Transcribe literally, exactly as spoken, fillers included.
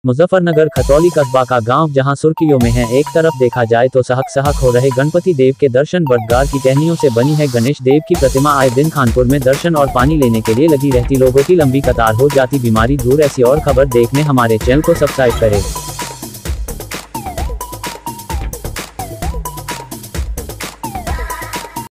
मुजफ्फरनगर खतौली कस्बा का गांव जहां सुर्खियों में है। एक तरफ देखा जाए तो सहक सहक हो रहे गणपति देव के दर्शन। बरगद की टहनियों से बनी है गणेश देव की प्रतिमा। आए दिन खानपुर में दर्शन और पानी लेने के लिए लगी रहती लोगों की लंबी कतार। हो जाती बीमारी दूर। ऐसी और खबर देखने हमारे चैनल को सब्सक्राइब करें।